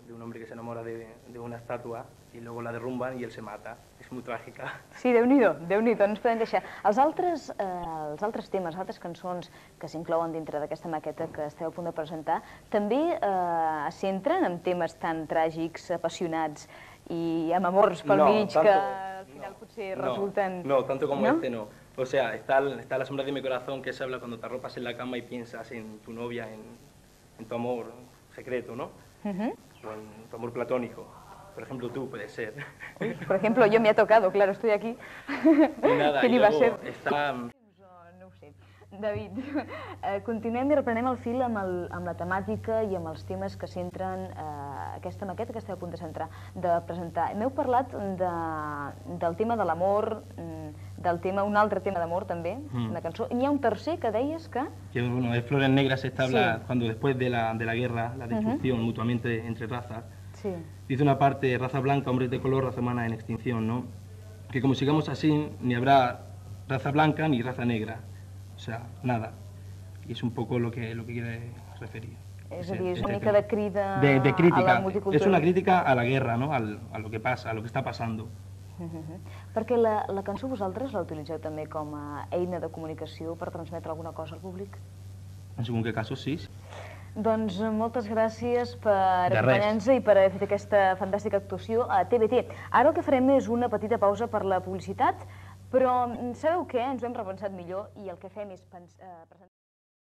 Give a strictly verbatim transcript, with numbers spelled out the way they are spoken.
de un hombre que se enamora de, de una estatua y luego la derrumban y él se mata. És molt tràgica. Sí, Déu-n'hi-do, Déu-n'hi-do, no ens podem deixar. Els altres, eh, els altres temes, les altres cançons que s'inclouen dintre d'aquesta maqueta que esteu a punt de presentar, també eh, s'entren en temes tan tràgics, apassionats i amb amors pel no, mig tanto, que al final no, potser no, resulten... No, tanto como ¿no? este no. O sea, está, está La sombra de mi corazón, que se habla cuando te arropas en la cama y piensas en tu novia, en, en tu amor secreto, ¿no? Uh-huh. O en tu amor platónico. Por ejemplo, tú, puede ser. Uy, por ejemplo, yo me ha tocado, claro, estoy aquí. Y nada, ¿Quién y iba a luego ser? está... No ho sé. David, eh, continuem i reprenem el fil amb, el, amb la temàtica i amb els temes que centren eh, aquesta maqueta que esteu a punt de, centrar, de presentar. M'heu parlat de, del tema de l'amor, del tema, un altre tema d'amor també, Mm. una cançó. N'hi ha un tercer que deies que... Que bueno, de Flores Negras esta habla Sí. cuando después de la, de la guerra, la destrucción mutuamente entre razas. Sí. Dice una parte, raza blanca, hombres de color, raza humana en extinción, ¿no? Que como sigamos así, ni habrá raza blanca ni raza negra. O sea, nada. Y es un poco lo que, lo que quiere referir. És a dir, és Este una mica tema. de crida de, de a crítica. la multiculturalitat. Es una crítica a la guerra, ¿no? Al, a lo que pasa, a lo que está pasando. Uh -huh. Perquè la, la cançó vosaltres la utilitzeu també com a eina de comunicació per transmetre alguna cosa al públic? En segon que casos, sí. Doncs moltes gràcies per De acompanyar-nos i per haver fet aquesta fantàstica actuació a T V T. Ara el que farem és una petita pausa per la publicitat, però sabeu què? Ens ho hem repensat millor i el que fem és presentar